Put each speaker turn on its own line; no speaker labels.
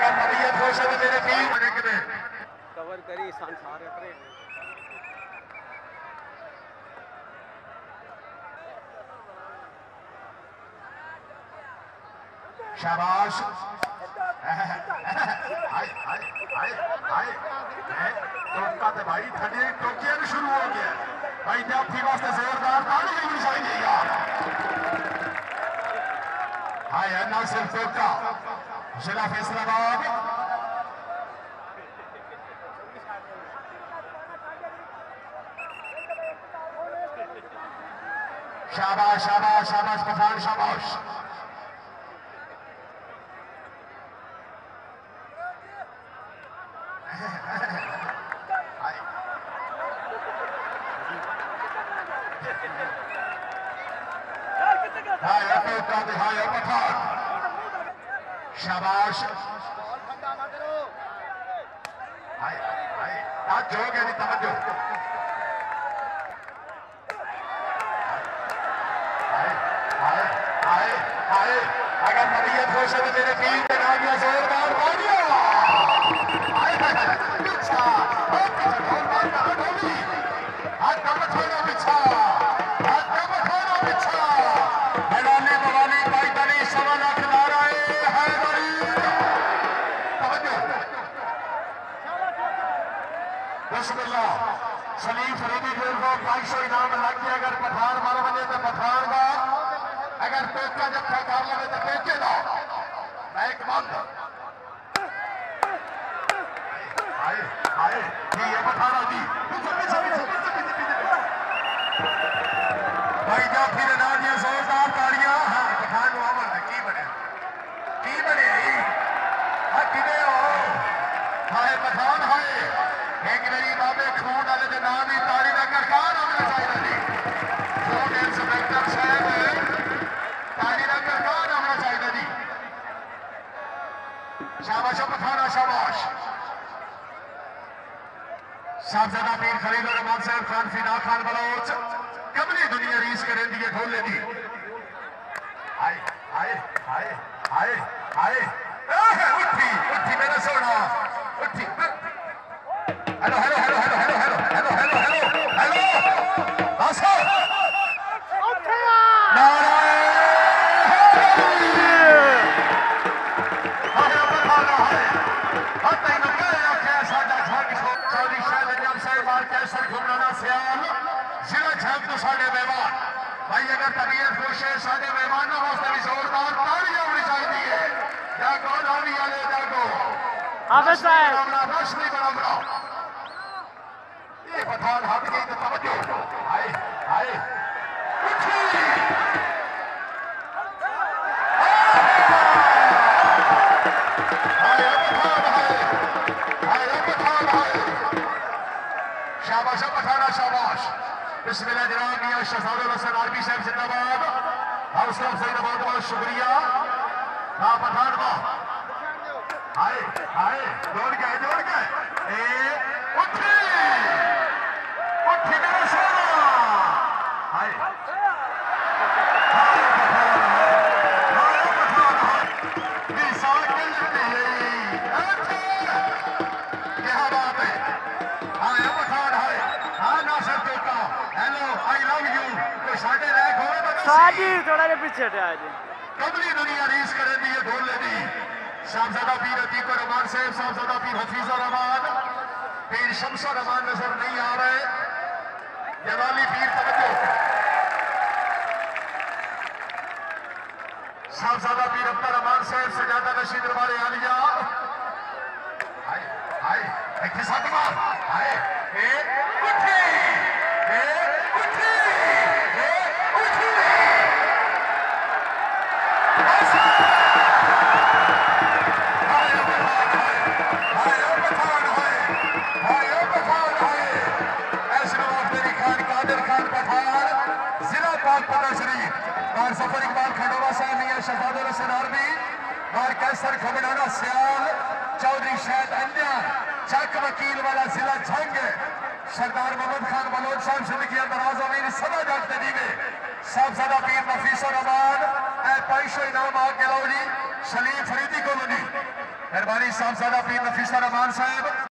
अगर तबीयत खुश है तो मेरे पीर
कवर करी संसार करे
शाबाश टोका तो भाई थड़े टोकिया भी शुरू हो गया भाई जाफी वास्ते जोरदार ताली होनी चाहिए यार हाय है नासिर टोका जिला फैसलाबाद शाबाश शाबाश शाबाश पठान शाबाश शाबाश जो गया नहीं तवज्जो अगर तबीयत खुश है तो मेरे पीर के नाम या जोरदार तालियां सलीम फरीदी जोर को 500 इनाम लग गया अगर पठान मार बने तो पठान का अगर टोका जब ठकार लगे तो टोके दो बैक बंद आए आए ये पठाना जी भाई जा फिर ना दिया जोरदार तालियां हां पठान अमर की बने किने हो हाय पठान हाय एक मेरी बाबे खून वाले के नाम ही तारी का करकार होना चाहिए जी खून इंस्पेक्टर साहब तारी का करकार होना चाहिए जी शाबाश पठाना शाबाश साहबजादा पीर खलील रहमान साहब खान फिदा खान बलोच कमली दुनिया रीस करें दिए ढोले दी आए आए आए आए आए उठी उठी मेरा सोना उठी hello hello hello hello hello hello hello hello hello hello आसो भाई अगर तबीयत खुश है साढ़े मेहमानों वास्ते भी जोरदार तालियां होनी चाहिए जागो लावी वाले जागो रोशनी बना ये पठान हट गई तो तवज्जो आए आए शाबाश पठाना शाबाश बिस्मिल्लाह जनाब मियां शहजाद हसन आरबी साहब जिंदाबाद हौसला अफजाई का बहुत बहुत शुक्रिया हाँ पठान आए आए दौड़ गए उठी मेरा सोना आए
थोड़ा पीछे
कमली दुनिया रीस करे दी ढोले दी साहबजादा पीर अतीक रहमान साहब साहबजादा पीर हफीजा रहमान पीर शमसा रहमान नजर नहीं आ रहे जवाली पीर तवज्जो साहबजादा पीर अब्दा रहमान साहब सजादा रशीद दरबार आलिया हाय हाय एक साथ मार हाय ए उठी और सफर इकबाल खंडोवा साहब मियां शहजाद हसन आरबी और कैसर खबड़ाना सियाल चौधरी शहद अंजान चक वकील वाला जिला झंग सरदार मोहम्मद खान बलोच साहब जिंदगी अंदराज अमीर सदा जागते दीवे साहबजादा पीर नफीस रहमान 500 इनाम आ के लो जी सलीम फरीदी कॉलोनी मेहरबानी साहबजादा पीर नफीसा रहमान साहब।